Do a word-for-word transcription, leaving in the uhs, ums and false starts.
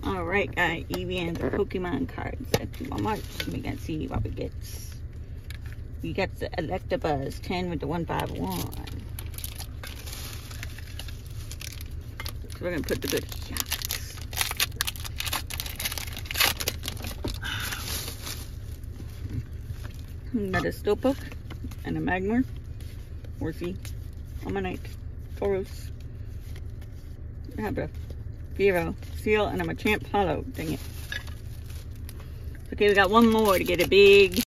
Alright guys, Eevee and the Pokemon cards at Walmart. We can see what we get. We got the electabuzz ten with the one five one. So we're gonna put the good shots. We got a Slowpoke and a Magmar. Horsey, Ammonite, Tauros. I have a Zero, Seal, and I'm a Champ Hollow. Dang it. Okay, we got one more to get a big